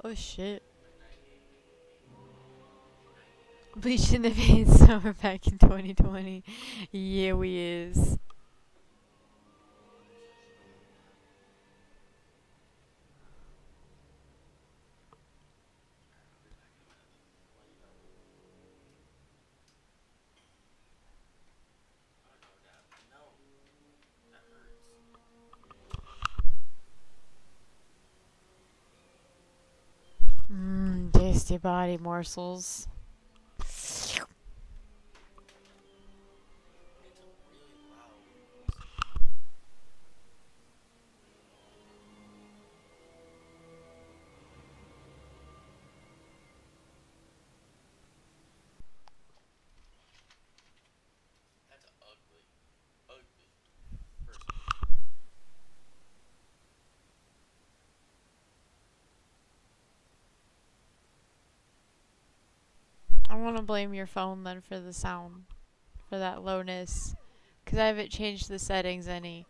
Oh shit. Bleach in the vein summer back in 2020. Yeah, we is. Mmm, tasty body morsels. I want to blame your phone then for the sound, for that lowness, because I haven't changed the settings any.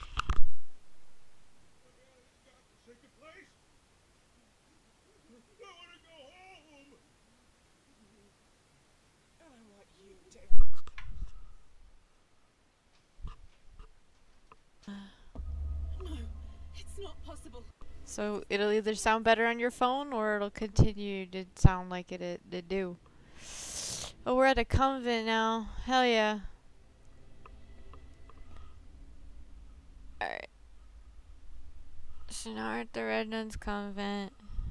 No, it's not possible. So it'll either sound better on your phone or it'll continue to sound like it did do. Oh, we're at a convent now. Hell yeah. Alright. So now we're at the Red Nun's convent.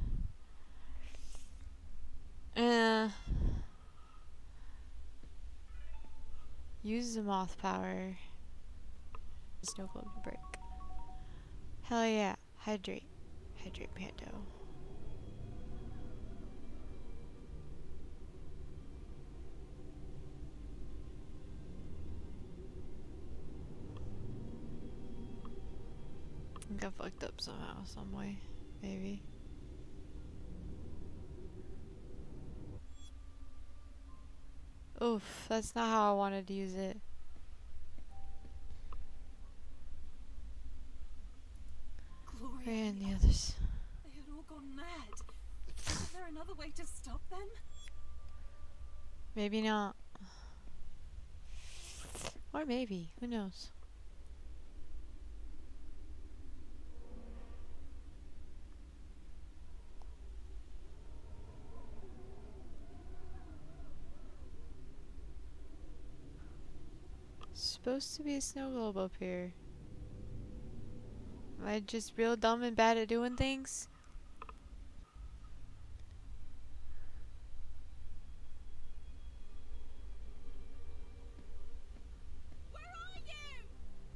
Use the moth power. Snow globe to break. Hell yeah. Hydrate. Hydrate Pando. I got fucked up somehow, some way. Maybe. Oof, that's not how I wanted to use it. Gloria, And the others. they had all gone mad. Is there another way to stop them? Maybe not. Or maybe. Who knows? Supposed to be a snow globe up here. Am I just real dumb and bad at doing things? Where are you?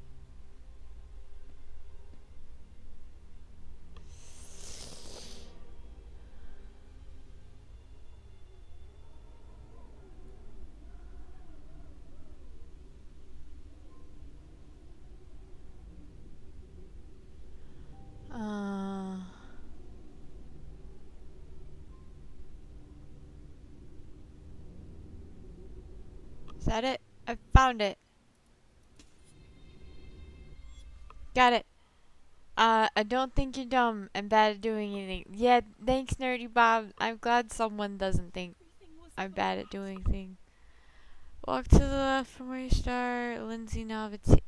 Is that it? I found it. Got it. I don't think you're dumb and bad at doing anything. Yeah, thanks, Nerdy Bob. I'm glad someone doesn't think I'm bad at doing things. Walk to the left from where you start. Lindsay Novitete.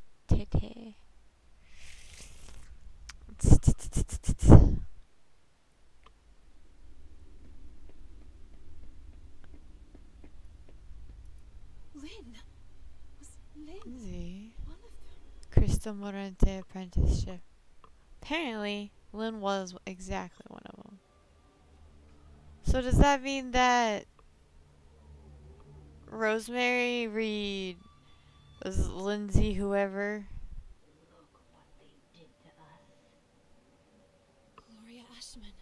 Lynn. Was Lynn Lindsay. one of them? Cristo Morente apprenticeship. Apparently, Lynn was exactly one of them. So does that mean that Rosemary Reed was Lindsay whoever? Look what they did to us. Gloria Ashman.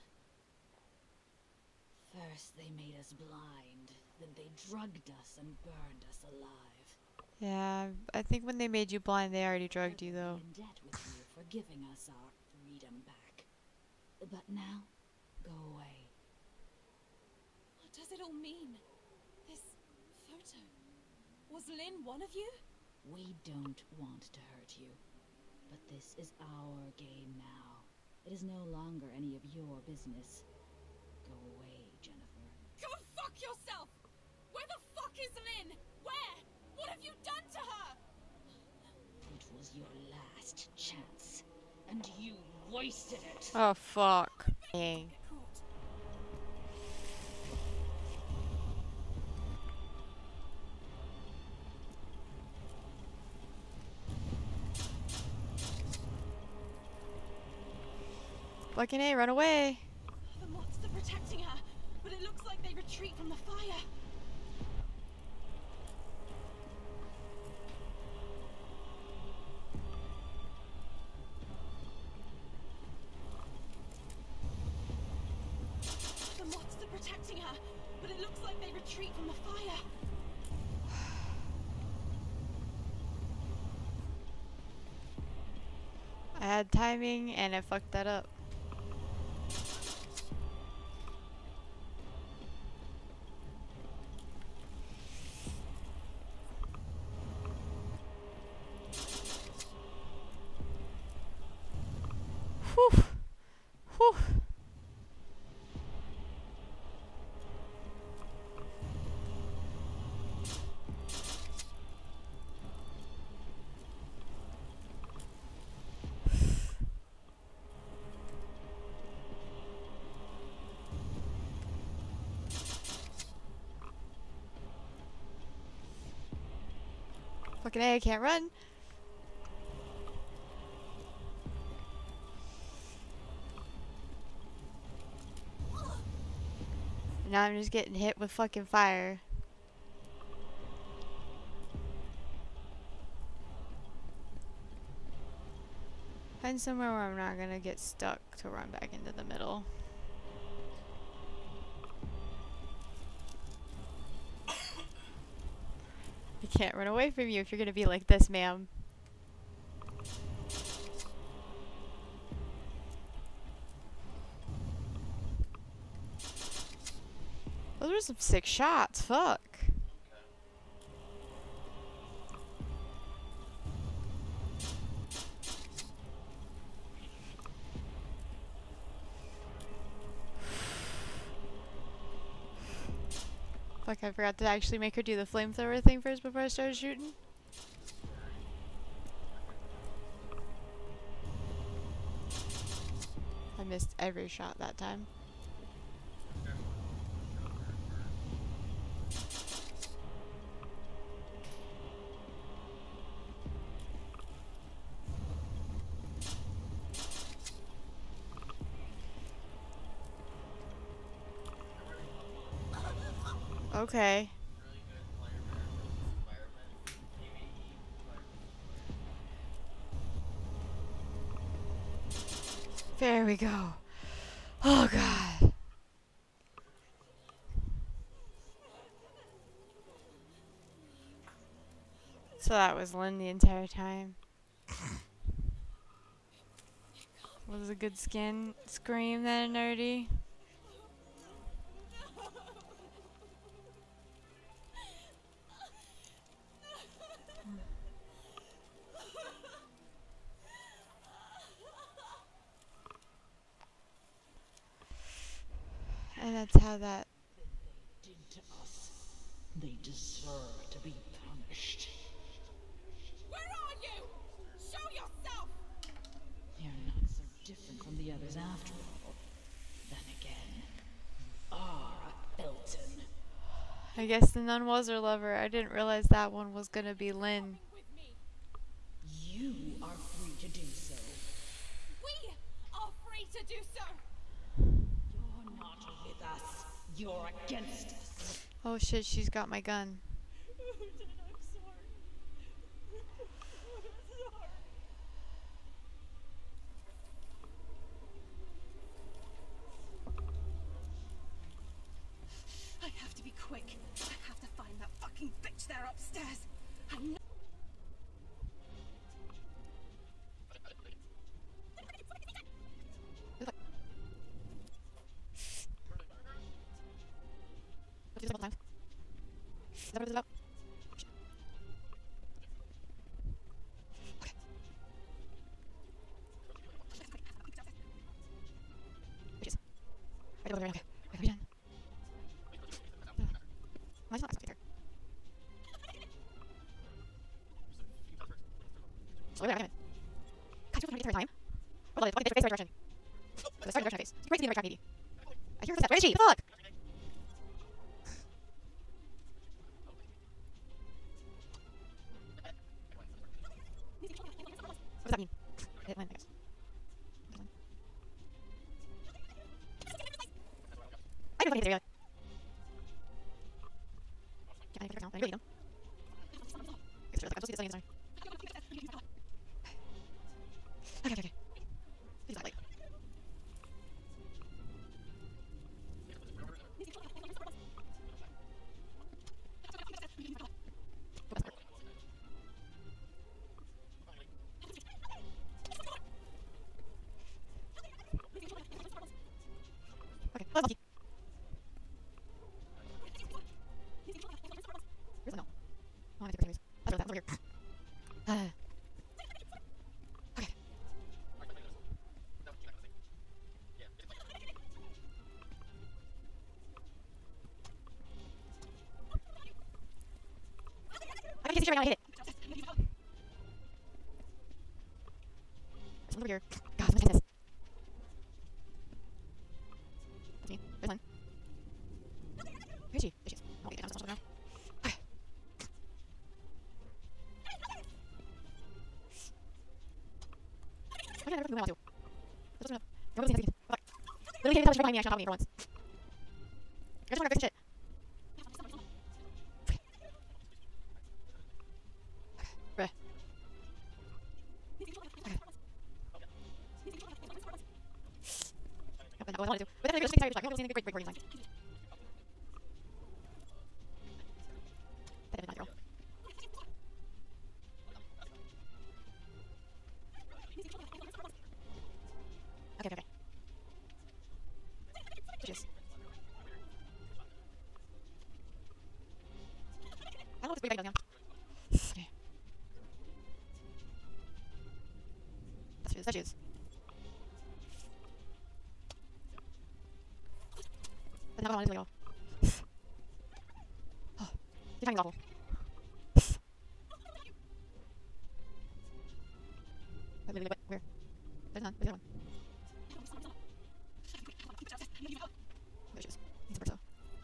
First they made us blind, then they drugged us and burned us alive. Yeah, I think when they made you blind, they already drugged you though. In debt with you for giving us our freedom back. But now, go away. What does it all mean? This photo. Was Lynn one of you? We don't want to hurt you. But this is our game now. It is no longer any of your business. Lynn? Where? What have you done to her? It was your last chance, and you wasted it. Oh, fuck. Dang. Fucking A, run away. The moths are protecting her, but it looks like they retreat from the fire. The moths are protecting her, but it looks like they retreat from the fire. I had timing and I fucked that up. Whew. Whew. Fucking A, I can't run. Now I'm just getting hit with fucking fire. Find somewhere where I'm not gonna get stuck to run back into the middle. I can't run away from you if you're gonna be like this, ma'am. Those were some sick shots, fuck. Fuck, I forgot to actually make her do the flamethrower thing first before I started shooting. I missed every shot that time. Okay. There we go. Oh god. So that was Lynn the entire time. Was a good skin scream then, nerdy? And that's how that... Did to us. They deserve to be punished. Where are you? Show yourself! You're not so different from the others after all. Then again, you are a Felton. I guess the nun was her lover. I didn't realize that one was gonna be Lynn. With me. You are free to do so. We are free to do so. You're not with us. You're against us. Oh shit, she's got my gun. I'm sorry. I have to be quick. I have to find that fucking bitch there upstairs. I know. Is that what it's about? Okay. I don't know. Okay. Why is it not here? Hold on, face the right direction. So start in the direction of face. You're right to the right track, maybe. I hear her footsteps. Where is she? What the fuck? What does that mean? Hit one, I guess. I don't know if I hit this area. Can't find any now. I really need them. I'm supposed to get something in this. Okay. Please not like. Okay, well, lucky. Where's the no? Oh, I have to take this anyways. That's over here. Okay. I can't see right now, I hit it. There's one over here. God, someone's getting this. That's me. There's one. Where is she? There she is. Oh, wait, I'm supposed to now. Okay. Why can't I never move out to? This doesn't have. No, this is fuck. Literally can't even tell she's right behind me, actually, on top of me for once. I just want to fix some shit. Bruh. Nope, not what I wanted to. But then I just think I was like, I don't see any great recording time. That did not girl. Okay. Bitches. I don't know if it's great down. Okay. That shoes. That's not what I wanted to do at all. Oh, your timing's awful. Where? There's none. Where's the other one? There she is. Needs some Cristo.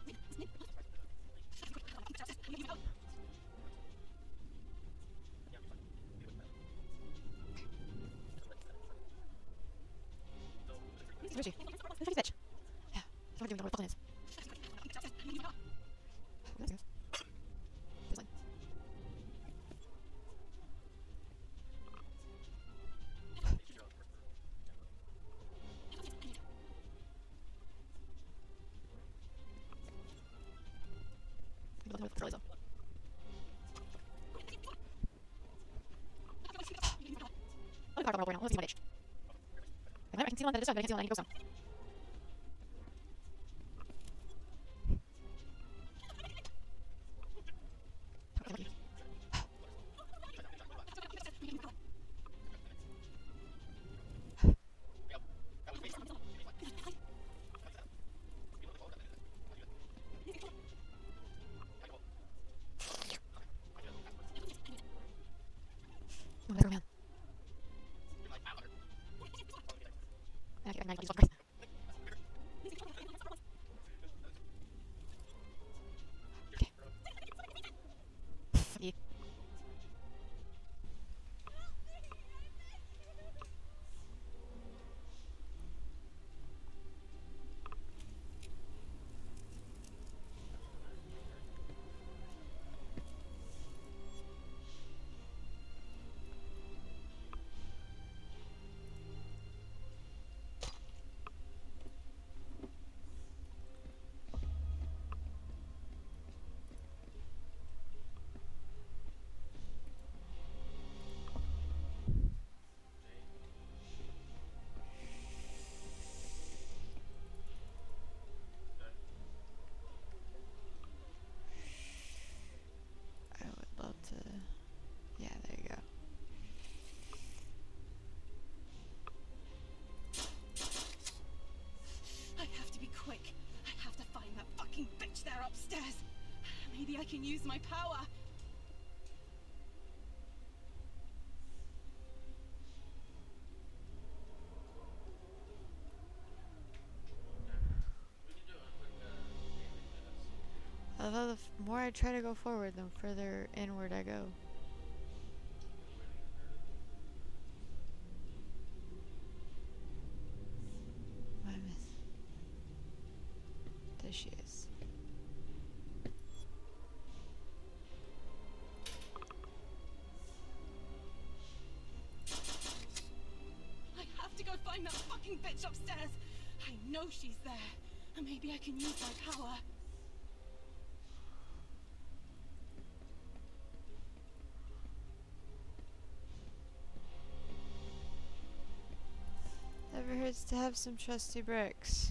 Where is she? Where's this bitch? Yeah. That's what I'm doing. What the fuck is? Where is this? There's one. I'm going to throw this up. I'll go now. Let's see my ditch. I can see one that is done, but I can't see one that I need to go some. Okay, oh, that's man. I just want to okay. Yeah. Yeah, there you go. I have to be quick. I have to find that fucking bitch there upstairs. Maybe I can use my power. Although the more I try to go forward, the further inward I go. What I miss? There she is. I have to go find that fucking bitch upstairs. I know she's there. And maybe I can use my power. Never hurts to have some trusty bricks.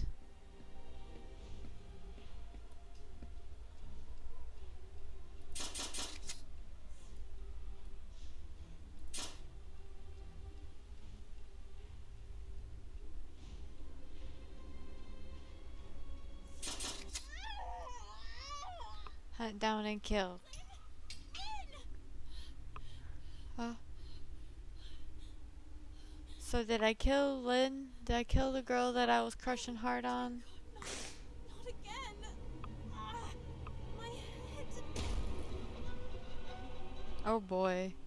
Hunt down and kill. Oh. So did I kill Lynn? Did I kill the girl that I was crushing hard on? Not again. My head. Oh boy.